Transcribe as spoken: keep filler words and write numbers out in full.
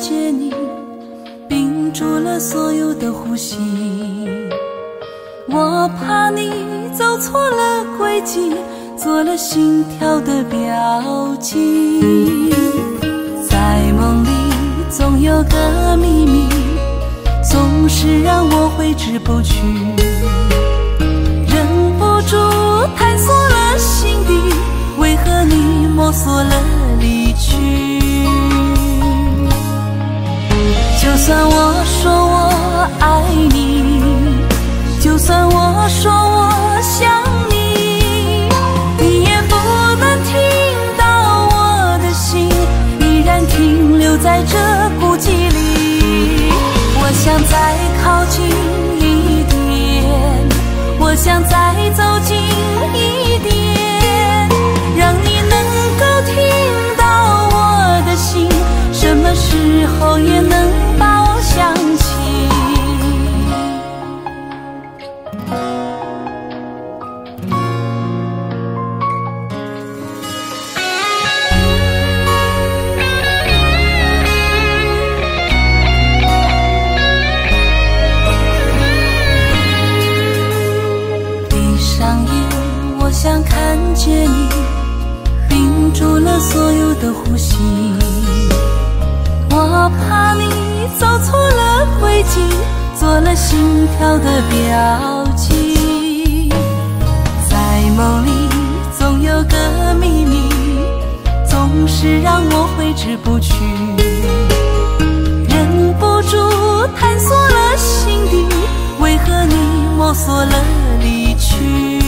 觉你屏住了所有的呼吸，我怕你走错了轨迹，做了心跳的标记。在梦里总有个秘密，总是让我挥之不去，忍不住探索了心底，为何你摸索了离去？就算我说我爱你，就算我说我想你，你也不能听到我的心依然停留在这孤寂里。我想再靠近一点，我想再走近一点，让你能够听到我的心，什么时候也能把我想起。闭上眼，我想看见你屏住了所有的呼吸，我怕你走错了轨迹，做了心跳的标记。在梦里总有个秘密，总是让我挥之不去，忍不住探索了心底，为何你摸索了离去？